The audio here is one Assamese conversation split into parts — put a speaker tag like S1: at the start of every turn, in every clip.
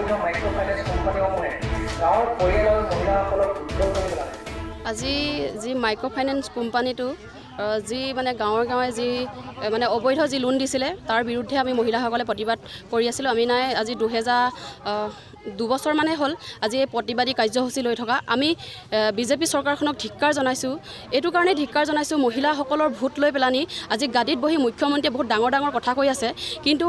S1: অবৈধ মাইক্ৰ ফাইনেন্স কোম্পানীসমূহে গাঁৱৰ পৰিয়াল আৰু মহিলাসকলক উদ্যোগ কৰি পেলালে।
S2: আজি যি মাইক্ৰ ফাইনেন্স কোম্পানীটো যি মানে গাঁৱে গাঁৱে যি মানে অবৈধ যি লোন দিছিলে তাৰ বিৰুদ্ধে আমি মহিলাসকলে প্ৰতিবাদ কৰি আছিলোঁ। আমি নাই আজি 2 বছৰমানেই হ'ল আজি এই প্ৰতিবাদী কাৰ্যসূচী লৈ থকা। আমি বিজেপি চৰকাৰখনক ধিক্কাৰ জনাইছোঁ। এইটো কাৰণেই ধিক্কাৰ জনাইছোঁ, মহিলাসকলৰ ভোট লৈ পেলানি আজি গাদীত বহি মুখ্যমন্ত্ৰীয়ে বহুত ডাঙৰ ডাঙৰ কথা কৈ আছে, কিন্তু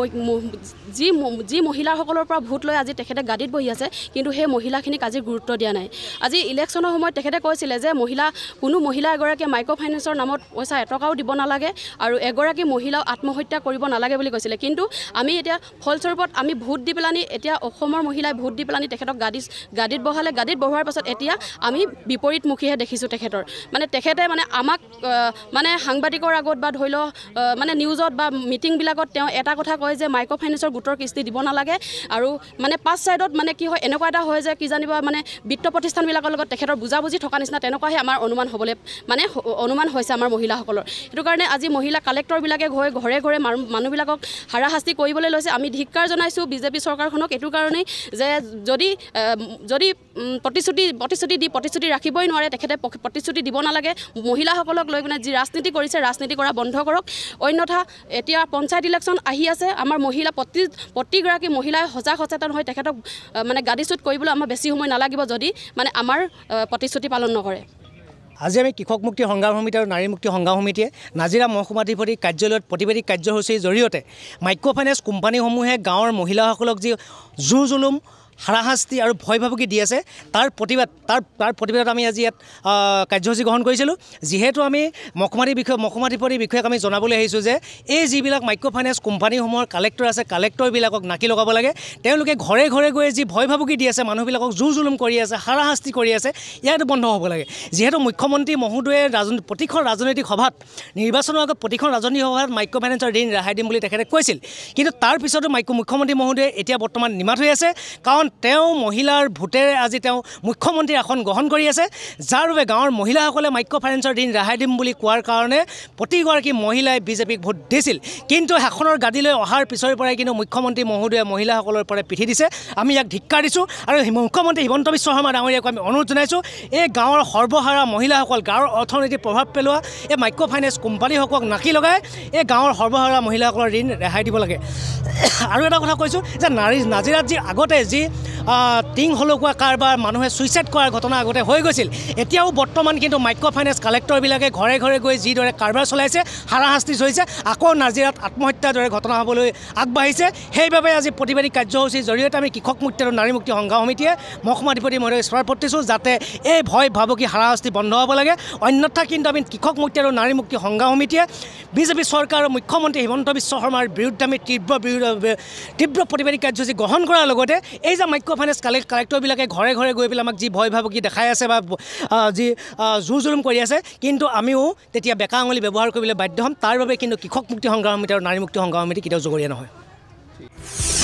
S2: যি মহিলাসকলৰ পৰা ভোট লৈ আজি তেখেতে গাদীত বহি আছে, কিন্তু সেই মহিলাখিনিক আজি গুৰুত্ব দিয়া নাই। আজি ইলেকশ্যনৰ সময়ত তেখেতে কৈছিলে যে কোনো মহিলা এগৰাকীয়ে মাইক্ৰ ফাইনেন্সৰ নামত পইচা এটকাও দিব নালাগে আৰু এগৰাকী মহিলাও আত্মহত্যা কৰিব নালাগে বুলি কৈছিলে। কিন্তু আমি এতিয়া ফলস্বৰূপত আমি ভোট দি পেলানি এতিয়া অসমৰ মহিলাই ভোট দি পেলানি তেখেতক গাদীত বহালে। গাদীত বহোৱাৰ পাছত এতিয়া আমি বিপৰীতমুখীহে দেখিছোঁ তেখেতৰ। মানে তেখেতে মানে আমাক মানে সাংবাদিকৰ আগত বা ধৰি লওক মানে নিউজত বা মিটিংবিলাকত তেওঁ এটা কথা কয় যে মাইক্ৰ ফাইনেন্সৰ গোটৰ কিস্তি দিব নালাগে, আৰু মানে পাছ ছাইডত মানে কি হয় এনেকুৱা এটা হয় যে কি জানিবা মানে বিত্ত প্ৰতিষ্ঠানবিলাকৰ লগত তেখেতৰ বুজাবুজি থকা নিচিনা তেনেকুৱাহে আমাৰ অনুমান হৈছে আমাৰ মহিলাসকলৰ। সেইটো কাৰণে আজি মহিলা কালেক্টৰবিলাকে ঘৰে ঘৰে মানুহবিলাকক হাৰাশাস্তি কৰিবলৈ লৈছে। আমি ধিক্কাৰ জনাইছোঁ বিজেপি চৰকাৰখনক এইটো কাৰণেই যে যদি প্ৰতিশ্ৰুতি ৰাখিবই নোৱাৰে, তেখেতে প্ৰতিশ্ৰুতি দিব নালাগে। মহিলাসকলক লৈ পিনে যি ৰাজনীতি কৰিছে ৰাজনীতি কৰা বন্ধ কৰক, অন্যথা এতিয়া পঞ্চায়ত ইলেকশ্যন আহি আছে। আমাৰ মহিলা প্ৰতিগৰাকী মহিলাই সচেতন হৈ তেখেতক মানে গাদীচ্যুত কৰিবলৈ আমাৰ বেছি সময় নালাগিব যদি মানে আমাৰ প্ৰতিশ্ৰুতি পালন নকৰে।
S3: আজি আমি কৃষক মুক্তি সংগ্ৰাম সমিতি আৰু নাৰী মুক্তি সংগ্ৰাম সমিতিয়ে নাজিৰা মহকুমাধিপতি কাৰ্যালয়ত প্ৰতিবাদী কাৰ্যসূচীৰ জৰিয়তে মাইক্ৰ ফাইনেন্স কোম্পানীসমূহে গাঁৱৰ মহিলাসকলক যি জোৰ জুলুম হাৰাশাস্তি আৰু ভয় ভাবুকি দি আছে তাৰ প্ৰতিবাদত আমি আজি ইয়াত কাৰ্যসূচী গ্ৰহণ কৰিছিলোঁ। যিহেতু আমি মহকুমাধিপতিৰ বিষয়াক আমি যাবলৈ আহিছোঁ যে এই যিবিলাক মাইক্ৰ ফাইনেন্স কোম্পানীসমূহৰ কালেক্টৰ আছে, কালেক্টৰবিলাকক নাকি লগাব লাগে। তেওঁলোকে ঘৰে ঘৰে গৈ যি ভয় ভাবুকি দি আছে, মানুহবিলাকক জোৰ জুলুম কৰি আছে, হাৰাশাস্তি কৰি আছে, ইয়াত বন্ধ হ'ব লাগে। যিহেতু মুখ্যমন্ত্ৰী মহোদয়ে প্ৰতিখন ৰাজনৈতিক সভাত নিৰ্বাচনৰ আগত প্ৰতিখন ৰাজনৈতিক সভাত মাইক্ৰ ফাইনেন্সৰ ঋণ ৰেহাই দিম বুলি তেখেতে কৈছিল, কিন্তু তাৰ পিছতো মুখ্যমন্ত্ৰী মহোদয়ে এতিয়া বৰ্তমান নিমাত হৈ আছে। কাৰণ তেওঁ মহিলাৰ ভোটেৰে আজি তেওঁ মুখ্যমন্ত্ৰীৰ আসন গ্ৰহণ কৰি আছে, যাৰ বাবে গাঁৱৰ মহিলাসকলে মাইক্ৰ ফাইনেন্সৰ ঋণ ৰেহাই দিম বুলি কোৱাৰ কাৰণে প্ৰতিগৰাকী মহিলাই বিজেপিক ভোট দিছিল। কিন্তু শাসনৰ গাদীলৈ অহাৰ পিছৰে পৰাই কিন্তু মুখ্যমন্ত্ৰী মহোদয়ে মহিলাসকলৰ পৰা পিঠি দিছে। আমি ইয়াক ধিক্কাৰ দিছোঁ আৰু মুখ্যমন্ত্ৰী হিমন্ত বিশ্ব শৰ্মা ডাঙৰীয়াক আমি অনুৰোধ জনাইছোঁ, এই গাঁৱৰ সৰ্বহাৰা মহিলাসকল, গাঁৱৰ অৰ্থনীতিত প্ৰভাৱ পেলোৱা এই মাইক্ৰ ফাইনেন্স কোম্পানীসকলক নাকি লগাই এই গাঁৱৰ সৰ্বহাৰা মহিলাসকলৰ ঋণ ৰেহাই দিব লাগে। আৰু এটা কথা কৈছোঁ যে নাজিৰাত যি আগতে যি টিং হলকুৱা কাৰবাৰ মানুহে ছুইচাইড কৰাৰ ঘটনা আগতে হৈ গৈছিল, এতিয়াও বৰ্তমান কিন্তু মাইক্ৰ ফাইনেন্স কালেক্টৰবিলাকে ঘৰে ঘৰে গৈ যিদৰে কাৰবাৰ চলাইছে, হাৰাশাস্তি চলিছে, আকৌ নাজিৰাত আত্মহত্যাৰ দৰে ঘটনা হ'বলৈ আগবাঢ়িছে। সেইবাবে আজি প্ৰতিবাদী কাৰ্যসূচীৰ জৰিয়তে আমি কৃষক মুক্তি আৰু নাৰী মুক্তি সংগ্ৰাম সমিতিয়ে মহকুমাধিপতি মহোদয়ক স্মাৰক পঠিয়াইছোঁ যাতে এই ভয় ভাবুকি হাৰাশাস্তি বন্ধ হ'ব লাগে। অন্যথা কিন্তু আমি কৃষক মুক্তি আৰু নাৰী মুক্তি সংগ্ৰাম সমিতিয়ে বিজেপি চৰকাৰ আৰু মুখ্যমন্ত্ৰী হিমন্ত বিশ্ব শৰ্মাৰ বিৰুদ্ধে আমি তীব্ৰ প্ৰতিবাদী কাৰ্যসূচী গ্ৰহণ কৰাৰ লগতে এই যে মাইক্ৰ ফাইনেন্স কালেক্টৰবিলাকে ঘৰে ঘৰে গৈ পেলাই আমাক যি ভয় ভাবুকি দেখাই আছে বা যি জোৰ জুলুম কৰি আছে, কিন্তু আমিও তেতিয়া বেকা আঙুলি ব্যৱহাৰ কৰিবলৈ বাধ্য হ'ম। তাৰ বাবে কিন্তু কৃষক মুক্তি সংগ্ৰাম সমিতি আৰু নাৰী মুক্তি সংগ্ৰাম সমিতি কেতিয়াও জগৰীয়া নহয়।